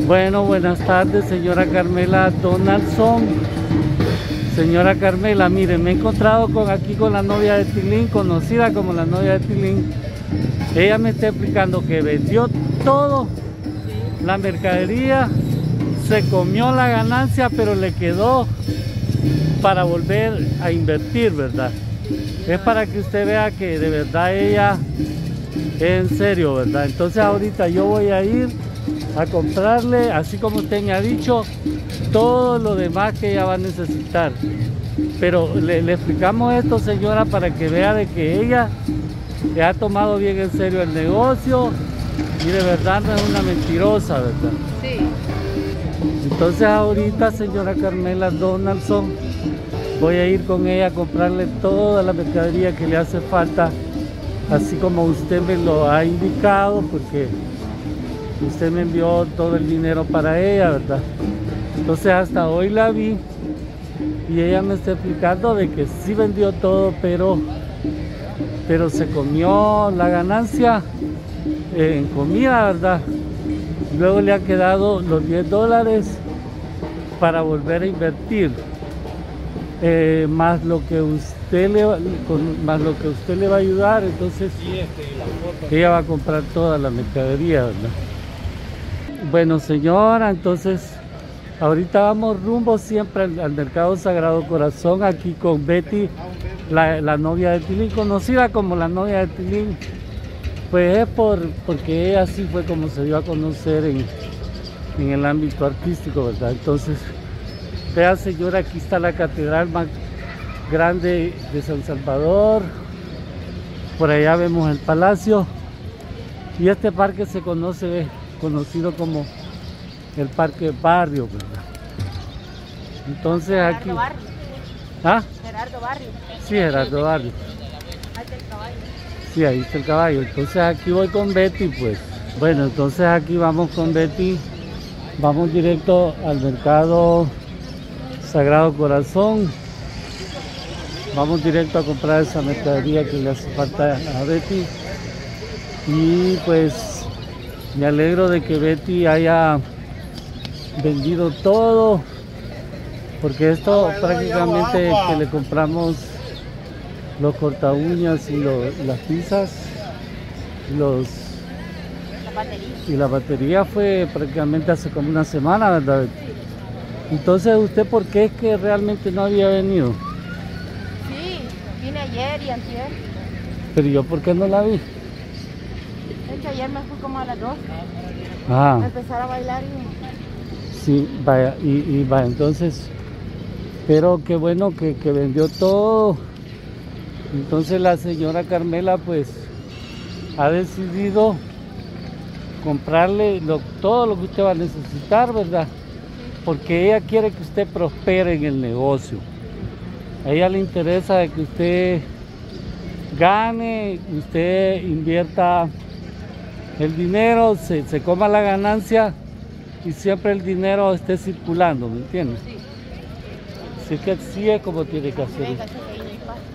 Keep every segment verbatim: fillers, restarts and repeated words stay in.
Bueno, buenas tardes, señora Carmela Donaldson. Señora Carmela, mire, me he encontrado con, aquí con la novia de Tilín, conocida como la novia de Tilín. Ella me está explicando que vendió todo, la mercadería, se comió la ganancia, pero le quedó para volver a invertir, ¿verdad? Es para que usted vea que de verdad ella es en serio, ¿verdad? Entonces ahorita yo voy a ir a comprarle, así como usted me ha dicho, todo lo demás que ella va a necesitar. Pero le, le explicamos esto, señora, para que vea de que ella le ha tomado bien en serio el negocio y de verdad no es una mentirosa, ¿verdad? Sí. Entonces ahorita, señora Carmela Donaldson, voy a ir con ella a comprarle toda la mercadería que le hace falta, así como usted me lo ha indicado, porque usted me envió todo el dinero para ella, ¿verdad? Entonces hasta hoy la vi y ella me está explicando de que sí vendió todo, pero, pero se comió la ganancia en comida, ¿verdad? Luego le han quedado los diez dólares para volver a invertir, eh, más lo que usted le va, con, más lo que usted le va a ayudar. Entonces ella va a comprar toda la mercadería, ¿verdad? Bueno, señora, entonces ahorita vamos rumbo siempre al, al Mercado Sagrado Corazón, aquí con Betty, la, la novia de Tilín, conocida como la novia de Tilín. Pues es por, porque ella así fue como se dio a conocer en, en el ámbito artístico, ¿verdad? Entonces, vea, señora, aquí está la catedral más grande de San Salvador. Por allá vemos el palacio. Y este parque se conoce, conocido como el Parque Barrio, ¿verdad? Entonces Gerardo aquí... Barrio. ¿Ah? Gerardo Barrio. Sí, Gerardo Barrio. Ahí está el caballo. Sí, ahí está el caballo. Entonces aquí voy con Betty, pues. Bueno, entonces aquí vamos con Betty. Vamos directo al Mercado Sagrado Corazón. Vamos directo a comprar esa mercadería que le hace falta a Betty. Y pues me alegro de que Betty haya vendido todo, porque esto prácticamente que le compramos los corta uñas y lo, las pizzas, los La batería. y la batería fue prácticamente hace como una semana, ¿verdad? Entonces, ¿usted por qué es que realmente no había venido? Sí, vine ayer y antier. Pero yo, ¿por qué no la vi? Es que ayer me fui como a las dos. Ah, A empezar a bailar y... sí, vaya, y, y vaya, entonces, pero qué bueno que, que vendió todo. Entonces la señora Carmela pues ha decidido comprarle lo, todo lo que usted va a necesitar, ¿verdad? Porque ella quiere que usted prospere en el negocio. A ella le interesa de que usted gane, usted invierta el dinero, se, se coma la ganancia y siempre el dinero esté circulando, ¿me entiendes? Sí. Así que así es como tiene que hacer. Venga, pequeño y paz.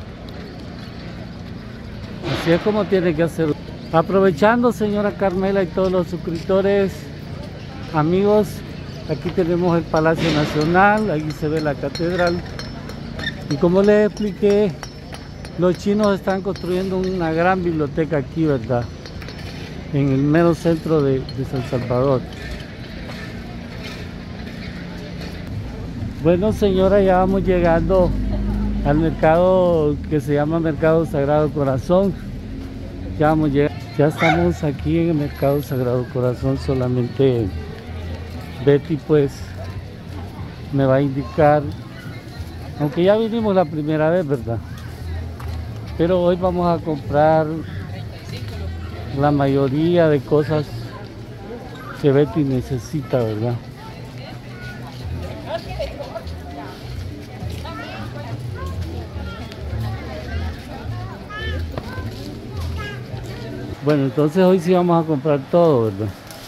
Así es como tiene que hacer. Aprovechando, señora Carmela y todos los suscriptores, amigos, aquí tenemos el Palacio Nacional, ahí se ve la catedral. Y como les expliqué, los chinos están construyendo una gran biblioteca aquí, ¿verdad? En el mero centro de, de San Salvador. Bueno, señora, ya vamos llegando al mercado que se llama Mercado Sagrado Corazón. Ya vamos llegando, ya estamos aquí en el Mercado Sagrado Corazón. Solamente Betty pues me va a indicar, aunque ya vinimos la primera vez, ¿verdad? Pero hoy vamos a comprar la mayoría de cosas que Betty necesita, ¿verdad? Bueno, entonces hoy sí vamos a comprar todo, ¿verdad?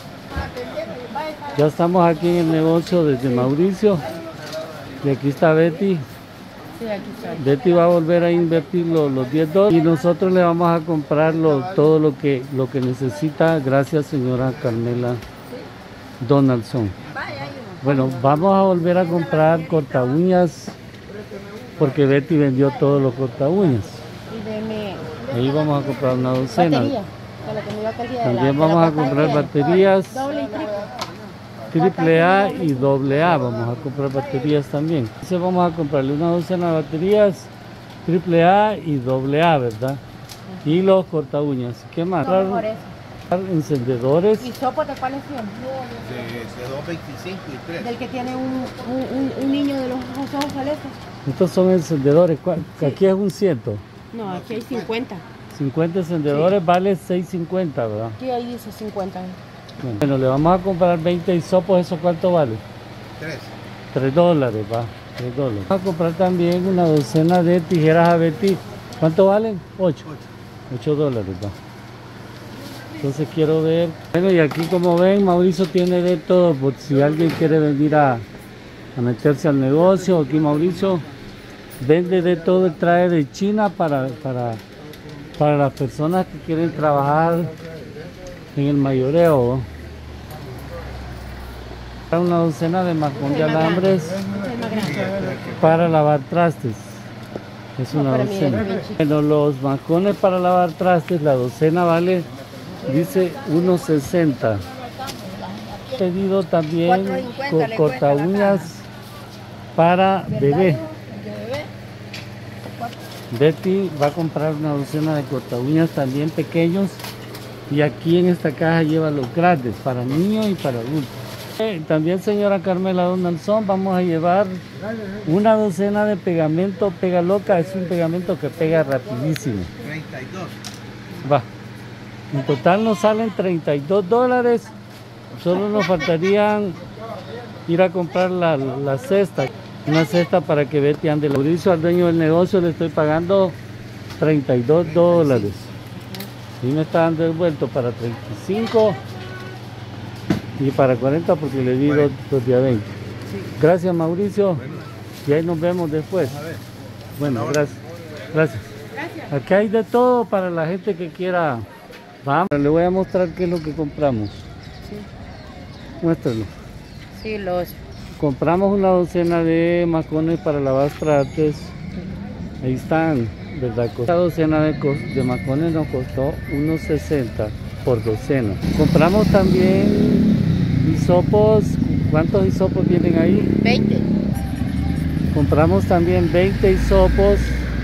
Ya estamos aquí en el negocio desde Mauricio. Y aquí está Betty. Sí, aquí está. Betty va a volver a invertir los, los diez dólares y nosotros le vamos a comprar lo- todo lo que, lo que necesita. Gracias, señora Carmela Donaldson. Bueno, vamos a volver a comprar corta uñas porque Betty vendió todos los corta uñas. Y deme Ahí vamos a comprar una docena. batería, con la que me iba aquel día de la- También de vamos la a comprar pantalla. baterías Doble y triple. triple A y doble A. Vamos a comprar baterías también. Entonces vamos a comprarle una docena de baterías triple A y doble A, ¿verdad? Y los corta uñas. ¿Qué más? No, mejor eso. Encendedores. ¿Y sopo de cuáles son? De, de dos veinticinco y tres. Del que tiene un, un, un, un niño de los ojos celestes. Estos son encendedores. ¿Cuál? Aquí es un ciento. No, aquí hay cincuenta. cincuenta encendedores vale seis cincuenta, ¿verdad? Aquí ahí dice cincuenta. Bueno, le vamos a comprar veinte hisopos. ¿Eso cuánto vale? Tres. tres dólares, va. tres dólares. Vamos a comprar también una docena de tijeras a Betty. ¿Cuánto valen? ocho. ocho dólares, va. Entonces quiero ver. Bueno, y aquí como ven, Mauricio tiene de todo. Por si alguien quiere venir a, a meterse al negocio, aquí Mauricio vende de todo. Él trae de China para, para, para las personas que quieren trabajar en el mayoreo. Una docena de macón de alambres Es más grande. para lavar trastes. Es una No, pero mire, docena. es bien chiquito. Bueno, los macones para lavar trastes, la docena vale, dice uno sesenta. He pedido también cuatro cincuenta co- le corta cuesta la uñas para bebé. Betty va a comprar una docena de corta uñas también pequeños. Y aquí en esta caja lleva los grandes para niños y para adultos. Eh, También, señora Carmela Donaldson, vamos a llevar una docena de pegamento Pega Loca. Es un pegamento que pega rapidísimo. treinta y dos. Va. En total nos salen treinta y dos dólares. Solo nos faltarían ir a comprar la, la cesta. Una cesta para que Betty ande. Mauricio, al dueño del negocio, le estoy pagando treinta y dos dólares. Y me está dando el vuelto para treinta y cinco y para cuarenta porque le di dos, dos días veinte. Gracias, Mauricio. Y ahí nos vemos después. Bueno, gracias. Gracias. Aquí hay de todo para la gente que quiera. Vamos, le voy a mostrar qué es lo que compramos. Muéstralo. Sí, los. Compramos una docena de macones para lavar trastes. Ahí están, ¿verdad? Esta docena de, cos- de macones nos costó uno sesenta por docena. Compramos también hisopos. ¿Cuántos hisopos tienen ahí? veinte. Compramos también veinte hisopos.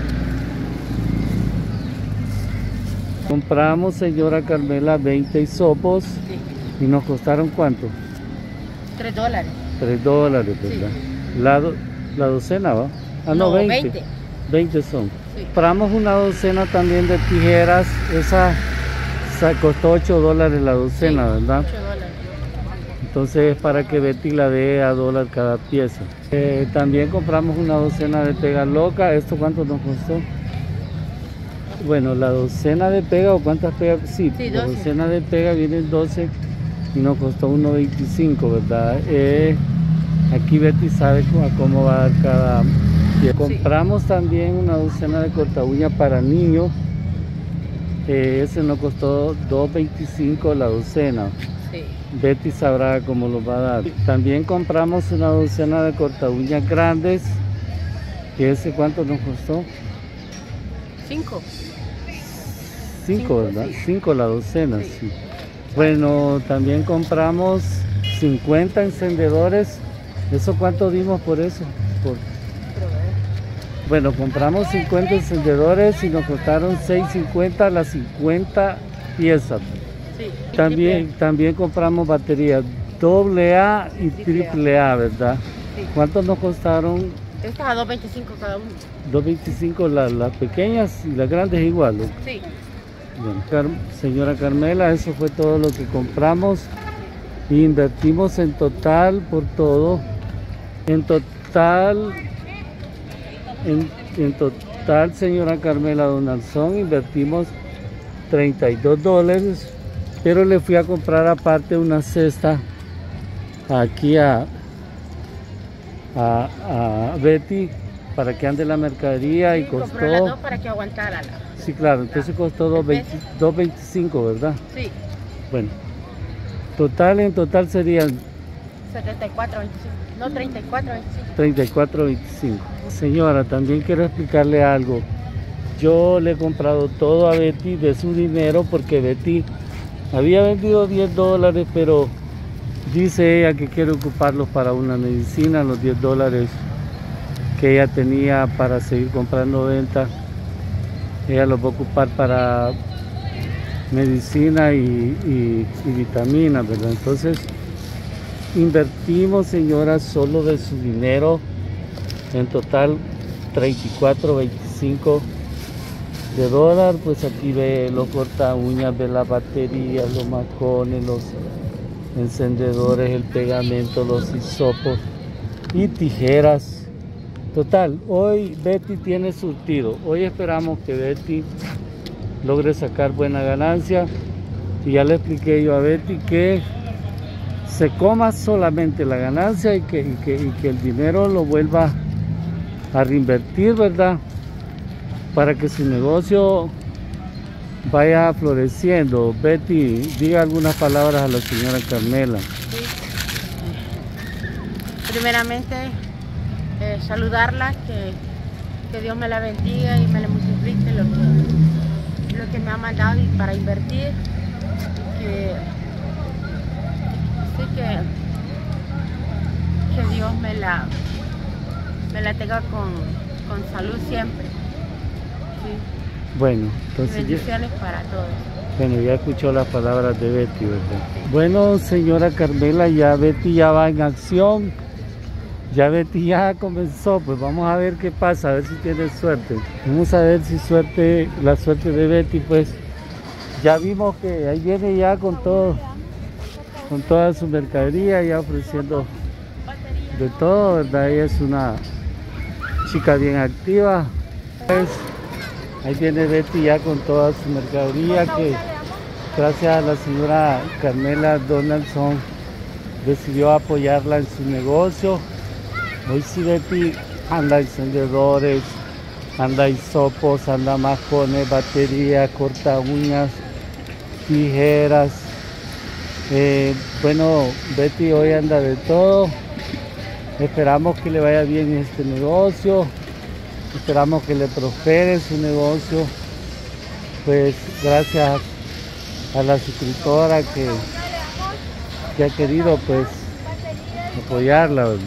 Compramos, señora Carmela, veinte hisopos. Sí. ¿Y nos costaron cuánto? tres dólares. tres dólares, ¿verdad? La, do- la docena, ¿va? Ah, no, No, veinte. veinte. veinte son. Sí. Compramos una docena también de tijeras. Esa, esa costó ocho dólares la docena, Sí, ¿verdad? ocho dólares. Entonces es para que Betty la dé a dólar cada pieza. Eh, también compramos una docena de Pega Loca. ¿Esto cuánto nos costó? Bueno, la docena de Pega, ¿o cuántas pegas? Sí, Sí, la doce. docena de Pega vienen doce y nos costó uno veinticinco, ¿verdad? Eh, aquí Betty sabe cómo, a cómo va a dar cada pieza. Compramos también una docena de corta uña para niños. Eh, ese nos costó dos veinticinco la docena. Sí. Betty sabrá cómo lo va a dar. También compramos una docena de corta uñas grandes. ¿Que ese cuánto nos costó? Cinco. Cinco, Cinco, ¿verdad? sí. Cinco la docena, Sí. sí. Bueno, también compramos cincuenta encendedores. ¿Eso cuánto dimos por eso? Por... Bueno, compramos cincuenta encendedores y nos costaron seis cincuenta las cincuenta piezas. Sí. También, también compramos baterías doble A y triple A, ¿verdad? Sí. ¿Cuántos nos costaron? Estas a dos veinticinco cada uno. dos veinticinco las, las pequeñas y las grandes igual, ¿no? Sí. Bueno, Car- señora Carmela, eso fue todo lo que compramos. Invertimos en total por todo. En total, en, en total, señora Carmela Donaldson, invertimos treinta y dos dólares. Pero le fui a comprar aparte una cesta aquí a, a, a Betty para que ande la mercadería y Sí, compré las costó. dos para que aguantara la. Sí, claro, entonces costó dos veinticinco, ¿verdad? Sí. Bueno, Total, en total serían setenta y cuatro veinticinco. No, treinta y cuatro veinticinco. treinta y cuatro veinticinco. Señora, también quiero explicarle algo. Yo le he comprado todo a Betty de su dinero porque Betty había vendido diez dólares, pero dice ella que quiere ocuparlos para una medicina, los diez dólares que ella tenía para seguir comprando venta. Ella los va a ocupar para medicina y, y, y vitaminas, ¿verdad? Entonces, invertimos, señora, solo de su dinero, en total treinta y cuatro veinticinco de dólar. Pues aquí ve los corta uñas, ve las baterías, los macones, los encendedores, el pegamento, los hisopos y tijeras. Total, hoy Betty tiene surtido. Hoy esperamos que Betty logre sacar buena ganancia. Y ya le expliqué yo a Betty que se coma solamente la ganancia y que, y que, y que el dinero lo vuelva a reinvertir, ¿verdad? Para que su negocio vaya floreciendo. Betty, diga algunas palabras a la señora Carmela. Sí. Primeramente, eh, saludarla, que, que Dios me la bendiga y me le multiplique lo que, lo que me ha mandado y para invertir. Y que, sí, que, que Dios me la, me la tenga con, con salud siempre. Sí. Bueno, entonces bendiciones ya, para todos. Bueno, ya escuchó las palabras de Betty, ¿verdad? Bueno, señora Carmela, ya Betty ya va en acción. Ya Betty ya comenzó, pues vamos a ver qué pasa, a ver si tiene suerte. Vamos a ver si suerte, la suerte de Betty, pues ya vimos que ahí viene ya con todo, con toda su mercadería, ya ofreciendo de todo, ¿verdad? Ella es una chica bien activa. Pues, ahí viene Betty ya con toda su mercadería, que gracias a la señora Carmela Donaldson decidió apoyarla en su negocio. Hoy sí Betty anda encendedores, anda hisopos, anda macones, batería, corta uñas, tijeras. Eh, bueno, Betty hoy anda de todo. Esperamos que le vaya bien este negocio. Esperamos que le prospere su negocio. Pues gracias a la suscriptora que, que ha querido pues apoyarla, ¿verdad?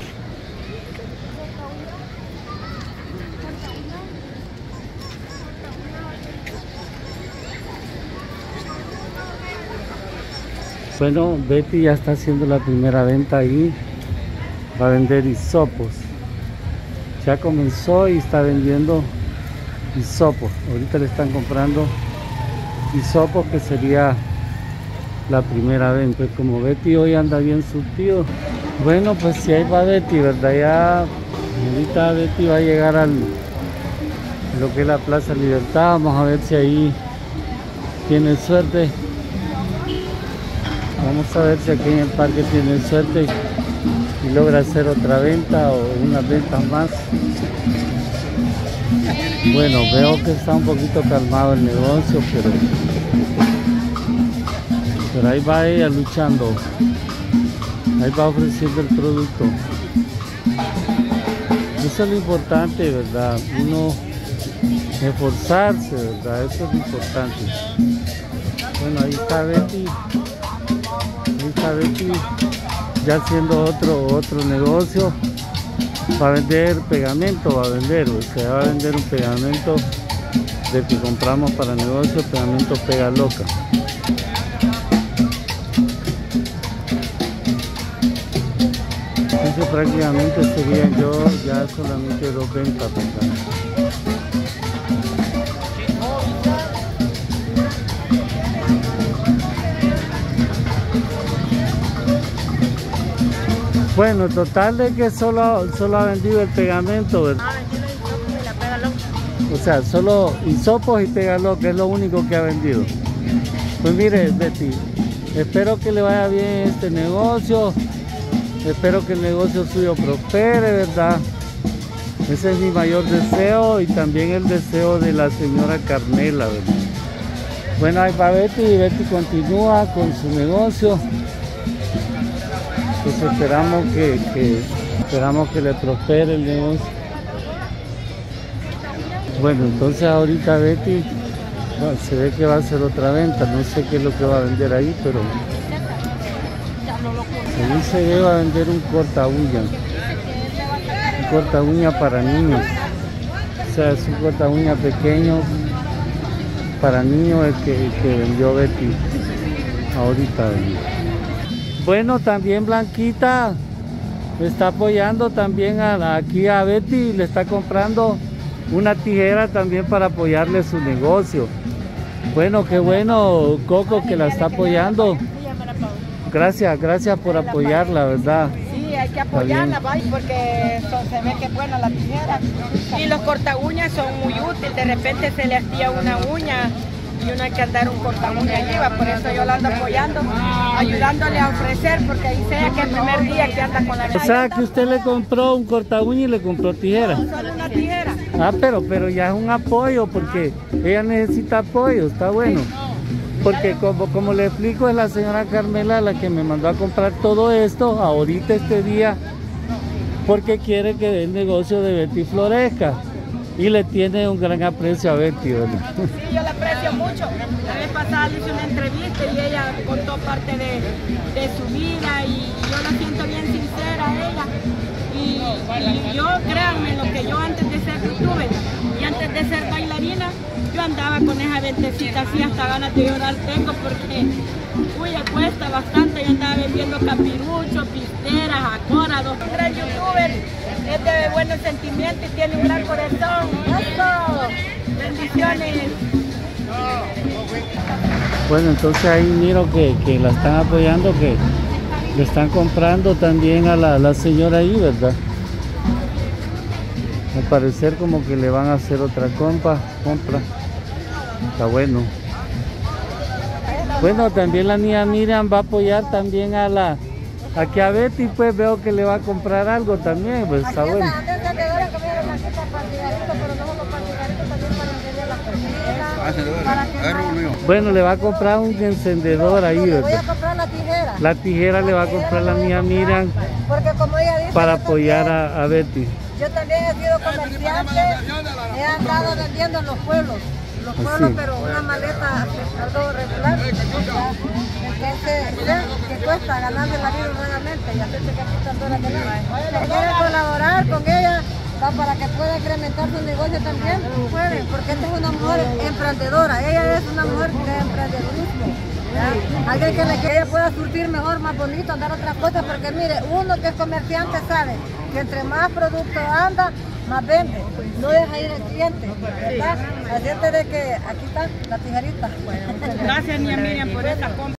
Bueno, Betty ya está haciendo la primera venta ahí. Va a vender hisopos. Ya comenzó y está vendiendo hisopos. Ahorita le están comprando hisopos, que sería la primera venta. Pues como Betty hoy anda bien surtido. Bueno, pues si ahí va Betty, ¿verdad? Ya ahorita Betty va a llegar al lo que es la Plaza Libertad. Vamos a ver si ahí tiene suerte. Vamos a ver si aquí en el parque tiene suerte y logra hacer otra venta o unas ventas más. Bueno, veo que está un poquito calmado el negocio, pero, pero ahí va ella luchando. Ahí va ofreciendo el producto. Eso es lo importante, ¿verdad? Uno esforzarse, ¿verdad? Eso es lo importante. Bueno, ahí está Betty. Está Betty ya haciendo otro otro negocio. Va a vender pegamento, va a vender, o sea, va a vender un pegamento de que compramos para negocio, pegamento Pega Loca. Eso prácticamente sería yo ya solamente dos ventas, ¿verdad? Bueno, total de que solo, solo ha vendido el pegamento, ¿verdad? Ah, vendido el hisopo y la Pega Loca. O sea, solo hisopos y Pega Loca es lo único que ha vendido. Pues mire, Betty, espero que le vaya bien este negocio. Espero que el negocio suyo prospere, ¿verdad? Ese es mi mayor deseo y también el deseo de la señora Carmela, ¿verdad? Bueno, ahí va Betty y Betty continúa con su negocio. Pues esperamos que, que, esperamos que le prospere el negocio. Bueno, entonces ahorita Betty, bueno, se ve que va a hacer otra venta. No sé qué es lo que va a vender ahí, pero según se ve va a vender un corta uña. Un corta uña para niños. O sea, es un corta uña pequeño para niños el que, el que vendió Betty ahorita. Bueno, también Blanquita le está apoyando también a la, aquí a Betty, le está comprando una tijera también para apoyarle su negocio. Bueno, qué bueno, Coco, que la está apoyando. Gracias, gracias por apoyarla, ¿verdad? Sí, hay que apoyarla, ¿vale? Porque son, se ve que es buena la tijera. Y los corta uñas son muy útiles. De repente se le hastía una uña y uno hay que andar un corta uña allí, ¿va? Por eso yo la ando apoyando, ayudándole a ofrecer, porque ahí sea que el primer día que anda con la... O sea, que usted le compró un corta uña y le compró tijera. Solo una tijera. Ah, pero, pero ya es un apoyo, porque ella necesita apoyo, está bueno. Porque como, como le explico, es la señora Carmela la que me mandó a comprar todo esto ahorita este día, porque quiere que el negocio de Betty florezca y le tiene un gran aprecio a Betty, ¿verdad? Sí, yo la aprecio mucho. La vez pasada le hice una entrevista y ella contó parte de, de su vida y yo la siento bien sincera a ella. Y, y yo, créanme, lo que yo antes de ser youtuber y antes de ser bailarina, yo andaba con esa ventecita así, hasta ganas de llorar tengo porque, uy, cuesta bastante. Yo andaba vendiendo capiruchos, pisteras, acórados. Un gran youtuber, es de buenos sentimientos y tiene un gran corazón. ¡Eso! Bendiciones. Bueno, entonces ahí miro que, que la están apoyando, que le están comprando también a la, la señora ahí, ¿verdad? Al parecer como que le van a hacer otra compra, compra. Está bueno. Bueno, también la niña Miriam va a apoyar también a la aquí a Betty, pues veo que le va a comprar algo también, pues está bueno. Bueno, le va a comprar un encendedor ahí, ¿verdad? Voy a comprar la tijera. La tijera le va a comprar la niña Miriam Porque como ella dice, para apoyar a, a Betty. Yo también he sido comerciante, he andado vendiendo en los pueblos, los pueblos, Sí. pero una maleta algo regular. Entonces, sé que cuesta ganarme la vida nuevamente y hacerse capitadora de nada. Si quiere colaborar con ella, va para que pueda incrementar su negocio también, puede, porque esta es una mujer emprendedora, ella es una mujer de emprendedurismo. ¿Ya? Alguien que, le, que ella pueda surtir mejor, más bonito, andar otras cosas, porque mire, uno que es comerciante sabe que entre más producto anda, más vende, no deja ir el cliente, ¿verdad? Así es de que aquí está la tijerita. Gracias, niña Miriam, por esta compra.